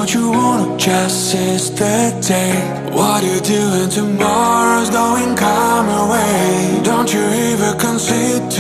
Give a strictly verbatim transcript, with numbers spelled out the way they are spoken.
Don't you wanna just seize the day? What you doing tomorrow's going come away. Don't you even consider